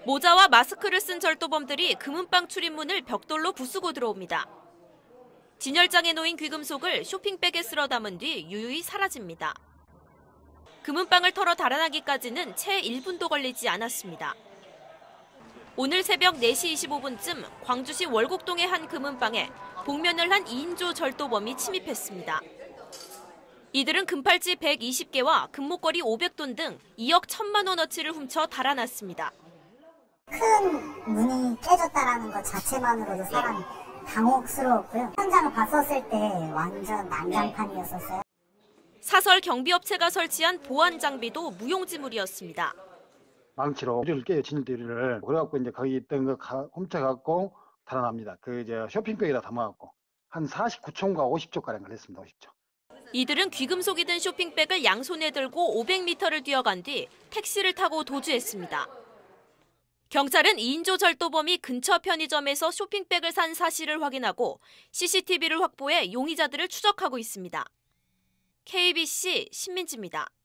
모자와 마스크를 쓴 절도범들이 금은방 출입문을 벽돌로 부수고 들어옵니다. 진열장에 놓인 귀금속을 쇼핑백에 쓸어 담은 뒤 유유히 사라집니다. 금은방을 털어 달아나기까지는 채 1분도 걸리지 않았습니다. 오늘 새벽 4시 25분쯤 광주시 월곡동의 한 금은방에 복면을 한 2인조 절도범이 침입했습니다. 이들은 금팔찌 120개와 금목걸이 500돈 등 2억 1천만 원어치를 훔쳐 달아났습니다. 큰 문이 깨졌다는 것 자체만으로도 사람이 당혹스러웠고요. 현장을 봤었을 때 완전 난장판이었었어요. 사설 경비업체가 설치한 보안 장비도 무용지물이었습니다. 망치로 유리를 깨요, 진유리를. 그래갖고 이제 거기 있던 거 훔쳐갖고 달아납니다. 쇼핑백에다 담아갖고 한 49촌과 50조 가량 걸렸습니다. 50조. 이들은 귀금속이 든 쇼핑백을 양손에 들고 500m를 뛰어간 뒤 택시를 타고 도주했습니다. 경찰은 2인조 절도범이 근처 편의점에서 쇼핑백을 산 사실을 확인하고 CCTV를 확보해 용의자들을 추적하고 있습니다. KBC 신민지입니다.